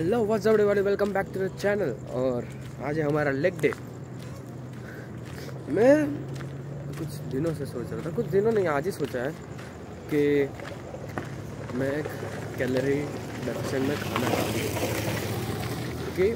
Hello what's up everybody, welcome back to the channel. और आज है हमारा लेग डे। मैं कुछ दिनों से सोच रहा था, कुछ दिनों नहीं, आज ही सोचा है कि मैं एक कैलोरी डेफिशिएंट में खाना खाऊंगी, क्योंकि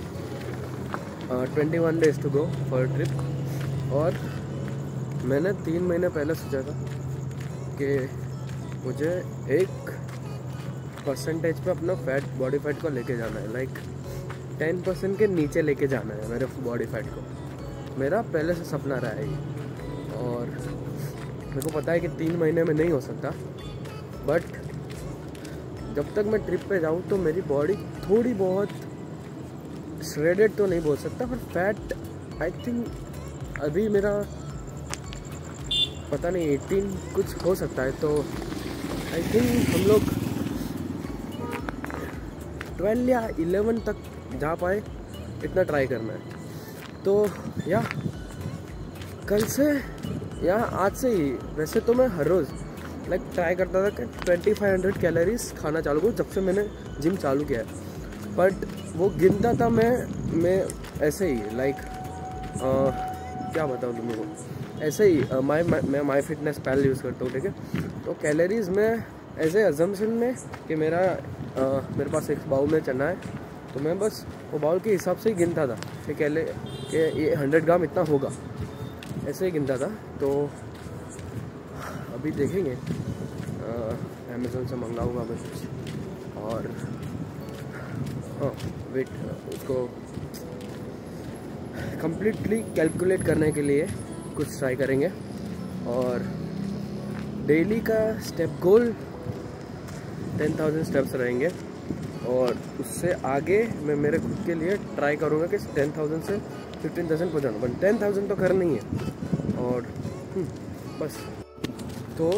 21 days to go for trip. और मैंने 3 महीने पहले सोचा था कि मुझे एक परसेंटेज पे अपना बॉडी फैट को लेके जाना है, लाइक 10% के नीचे लेके जाना है मेरे बॉडी फैट को। मेरा पहले से सपना रहा है ये, और मेरे को पता है कि 3 महीने में नहीं हो सकता, बट जब तक मैं ट्रिप पे जाऊँ तो मेरी बॉडी थोड़ी बहुत श्रेडेड तो नहीं बोल सकता, पर फैट आई थिंक अभी मेरा पता नहीं 18 कुछ हो सकता है। तो आई थिंक हम लोग 12 या 11 तक जा पाए, इतना ट्राई करना है। तो या कल से या आज से ही, वैसे तो मैं हर रोज़ लाइक ट्राई करता था कि 2500 कैलोरीज खाना चालू करूँ जब से मैंने जिम चालू किया है, बट वो गिनता था मैं ऐसे ही लाइक क्या बताऊँ तुम लोगों को, ऐसे ही मैं माई फिटनेस पैल यूज़ करता हूँ, ठीक है। तो कैलोरीज में ऐसे अजम्पशन में कि मेरे पास एक बाउल में चना है, तो मैं बस वो बाउल के हिसाब से ही गिनता था कि ये 100 ग्राम इतना होगा, ऐसे ही गिनता था। तो अभी देखेंगे, अमेज़न से मंगाऊंगा मैं कुछ, और हाँ वेट उसको कंप्लीटली कैलकुलेट करने के लिए कुछ ट्राई करेंगे। और डेली का स्टेप गोल 10,000 स्टेप्स रहेंगे, और उससे आगे मैं मेरे खुद के लिए ट्राई करूँगा कि 10,000 से 15,000 पहुँचाना, बट 10,000 तो करनी है। और बस तो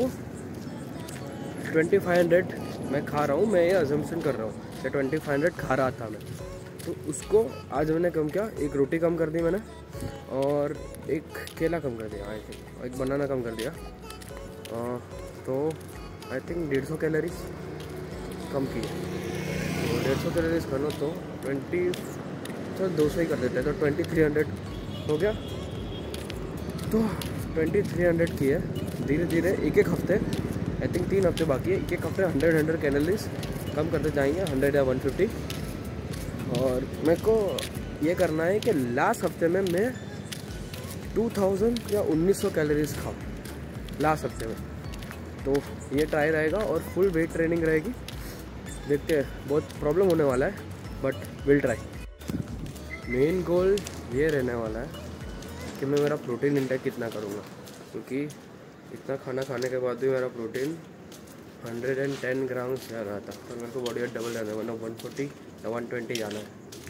2500 मैं खा रहा हूँ, मैं ये अजम्पशन कर रहा हूँ कि 2500 खा रहा था मैं, तो उसको आज मैंने कम किया। एक रोटी कम कर दी मैंने, और एक केला कम कर दिया, आई थिंक एक बनाना कम कर दिया। तो आई थिंक 150 कैलोरीज कम की। तो 150 कैलोरीज खाना तो 200 ही कर देते हैं, तो 2300 हो गया। तो 2300 की है, धीरे धीरे एक हफ्ते, आई थिंक 3 हफ्ते बाकी है, एक हफ्ते 100 कैलोरीज कम करते जाएंगे, 100 या 150। और मेरे को ये करना है कि लास्ट हफ्ते में मैं 2000 या 1900 कैलोरीज खाऊँ लास्ट हफ्ते में। तो ये ट्राई रहेगा और फुल वेट ट्रेनिंग रहेगी, देखते हैं, बहुत प्रॉब्लम होने वाला है, but will try. Main goal ये रहने वाला है कि मैं मेरा प्रोटीन इंटेक कितना करूँगा, क्योंकि इतना खाना खाने के बाद भी मेरा प्रोटीन 110 ग्राम जा रहा था, और मेरे को बॉडी वेट डबल जाना है, वरना 140 या 120 जाना है।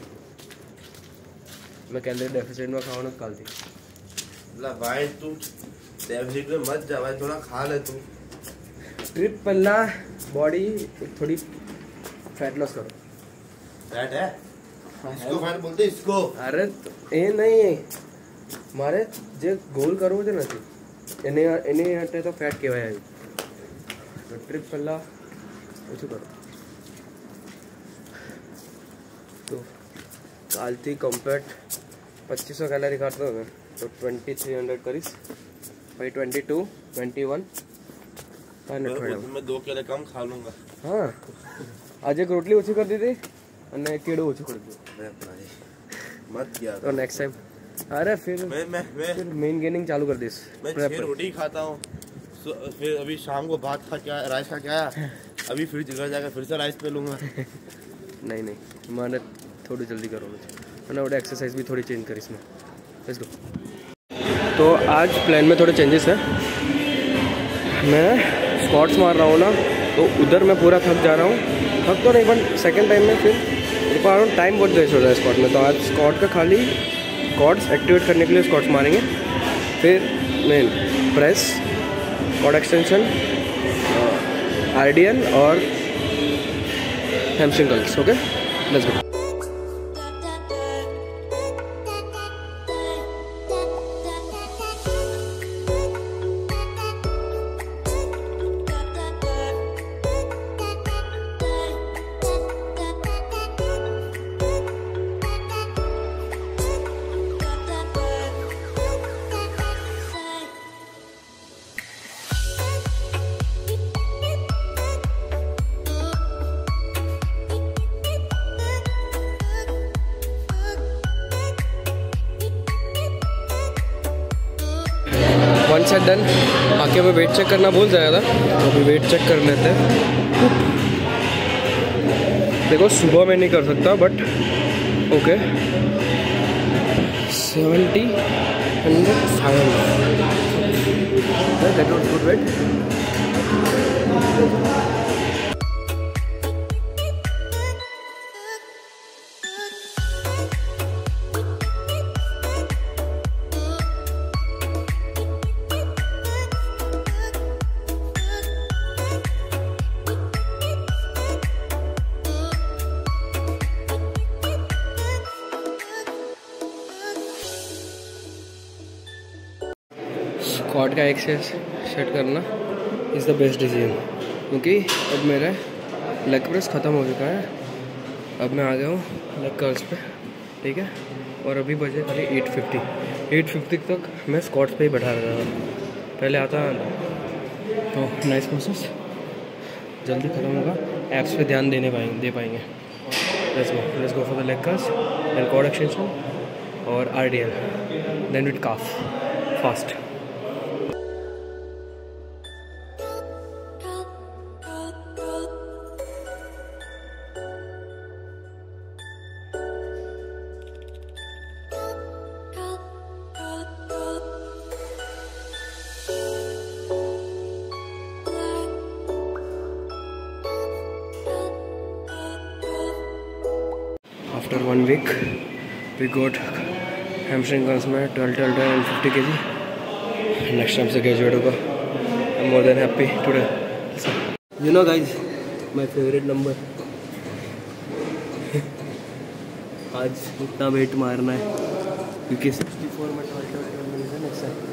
मैं कैलोरी डेफिसिट में खाऊँ ना कल थी भाई, तू डेफिसिट में मत जा भाई, थोड़ा खा ले तू। ट्रिप पहला बॉडी थोड़ी फैट लॉस करो। फैट है? इसको फैट बोलते इसको। अरे ये नहीं, मारे जे गोल करो जो નથી એની માટે તો ફેટ કહેવાય આવી, તો ટ્રીપ પહેલા ઓછું કરો। તો કાલથી કમ્પ્લીટ 2500 કેલરી ખાતો હતો, તો 2300 કરીશ, ભાઈ 22 21 मैं 2 केले कम खा लूंगा। हाँ, आज एक रोटली ओછી कर दी थी અને એક કેળું ઓછું કરી દીધું मत किया तो नेक्स्ट टाइम। अरे फिर मेन गेनिंग चालू कर दी। मैं 6 रोटी खाता हूँ, फिर अभी शाम को भात खा क्या राइस खा क्या, अभी फिर घर जाकर फिर से राइस पे लूँगा। नहीं मैंने थोड़ी जल्दी करो, मैंने वो एक्सरसाइज भी थोड़ी चेंज करी इसमें। Let's go. तो आज प्लान में थोड़े चेंजेस हैं। मैं स्क्वाट्स मार रहा हूँ ना, तो उधर मैं पूरा थक जा रहा हूँ, थक तो नहीं, बट सेकेंड टाइम में फिर पा रहा हूँ, टाइम बहुत वेस्ट हो रहा है स्क्वाट में। तो आज स्क्वाट का खाली क्वाड्स एक्टिवेट करने के लिए स्क्वाट्स मारेंगे, फिर main press, quad extension, RDL और hamstring curls. Okay, let's go. Set done. आके मैं वेट चेक करना भूल जाया था, तो अभी वेट चेक कर लेते हैं। देखो सुबह में नहीं कर सकता but okay 70, 100, 500 that was good weight. Squat का एक्सरसाइज सेट करना इज़ द बेस्ट डिसीजन, क्योंकि अब मेरा लेग प्रेस ख़त्म हो चुका है। अब मैं आ गया हूँ लेग कर्ल्स पे, ठीक है। और अभी बजे खाली 850 तक मैं स्क्वाट्स पे ही बैठा रहा था, पहले आता। तो नाइस प्रोसेस, जल्दी ख़त्म होगा, एप्स पे ध्यान दे पाएंगे। Let's go for the leg curls and quad extension और RDL, then with calf fast. After 1 week, we got hamstring curls में 12 and 50 kg. Next time से graduate होगा. I'm more than happy today. You know guys, my favorite number. आज इतना wait मारना है क्योंकि 64 में 12 मिनट है नेक्स्ट टाइम।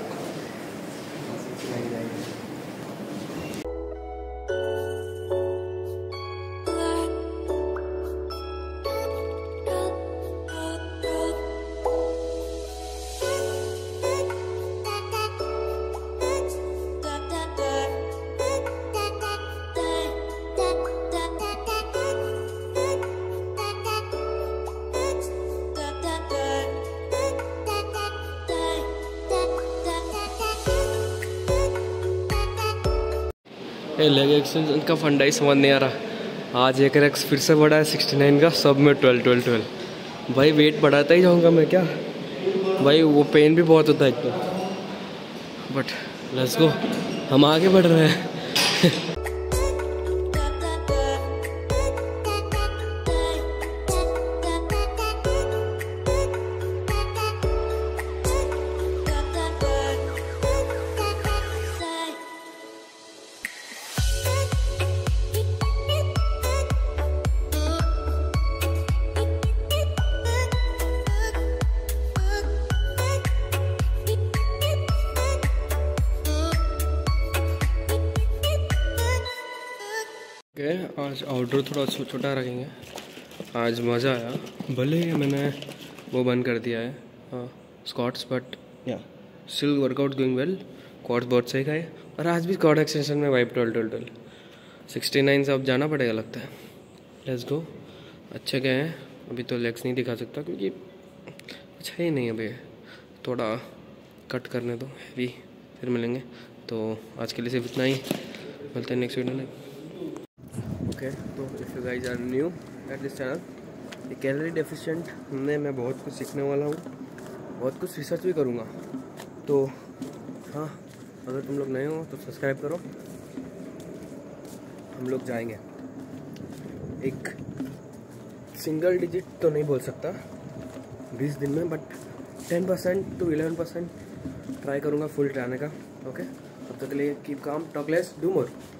लेग एक्सटेंशन का फंडा ही समझ नहीं आ रहा। आज एक रेक्स फिर से बढ़ा है 69 का, सब में 12। भाई वेट बढ़ाता ही जाऊंगा मैं क्या भाई, वो पेन भी बहुत होता है एक तो। बट लेट्स गो, हम आगे बढ़ रहे हैं। आज आउटडोर थोड़ा छोटा रखेंगे। आज मज़ा आया, भले ही मैंने वो बंद कर दिया है स्क्वाट्स, बट या still workout going well. Quads बहुत सही खाए, और आज भी क्वाड एक्सटेंशन में वाइप 12 69 से अब जाना पड़ेगा लगता है। Let's go. अच्छे गए हैं, अभी तो लेग्स नहीं दिखा सकता क्योंकि अच्छा ही नहीं अभी, थोड़ा कट करने दो हैवी, फिर मिलेंगे। तो आज के लिए सिर्फ इतना ही, मिलते हैं नेक्स्ट वीडियो में। ओके, तो if you guys are new at this channel, ये कैलोरी डेफिशिएंट में मैं बहुत कुछ सीखने वाला हूँ, बहुत कुछ रिसर्च भी करूँगा। तो हाँ, अगर तुम लोग नए हो तो सब्सक्राइब करो। हम लोग जाएंगे, एक सिंगल डिजिट तो नहीं बोल सकता 20 दिन में, बट 10% to 11% ट्राई करूँगा फुल आने का। ओके, तब तक के लिए keep calm, talk less, do more.